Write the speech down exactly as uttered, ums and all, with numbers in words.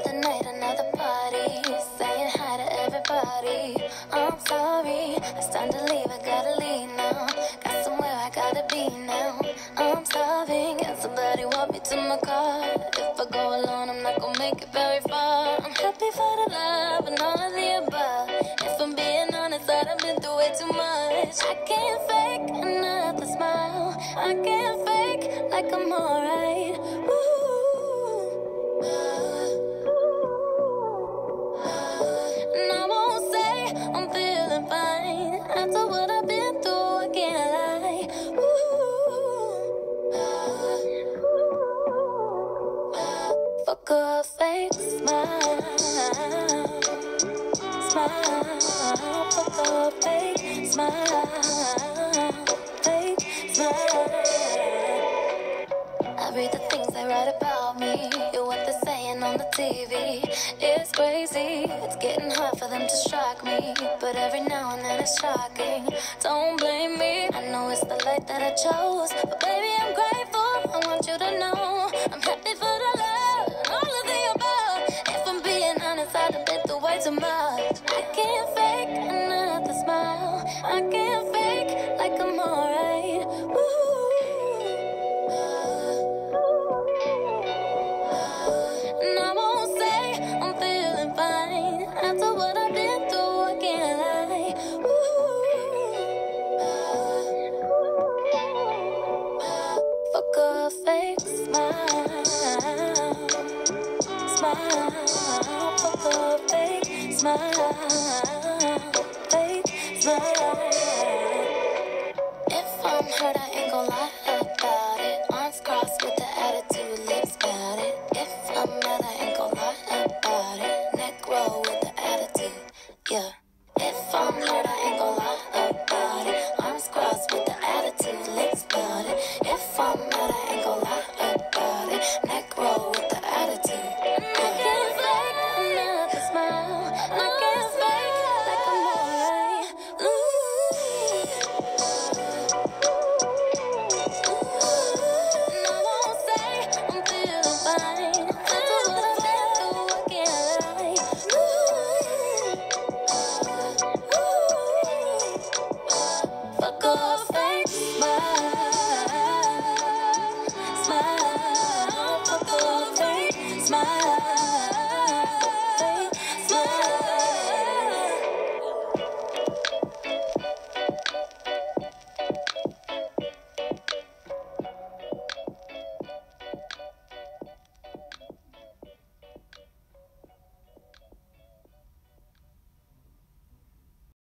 Another night, another party, saying hi to everybody. I'm sorry, it's time to leave, I gotta leave now. Got somewhere I gotta be now. I'm starving, can somebody walk me to my car? If I go alone, I'm not gonna make it very far. I'm happy for the love and all of the above. If I'm being honest, I done been through way too much. I can't fake another smile, I can't fake like I'm alright. And I won't say I'm feeling fine. After what I've been through, I can't lie. Ooh. Fuck a fake smile, smile. Fuck a fake smile, fake smile. I read the things they write about me, hear what they're saying on the T V. It's crazy, it's getting hard for them to strike me, but every now and then it's shocking. Don't blame me, I know it's the light that I chose, but baby I'm grateful, I want you to know I'm happy for the love and all of the above. If I'm being honest, I done been through way too much. I can't fake another smile, I can't fake like I'm alright. Ooh. And I won't say I'm feeling fine. After what I've been through, I can't lie. Ooh. Fuck a fake smile, smile. Fuck a fake smile, fake smile. If I'm hurt, I ain't gon' lie.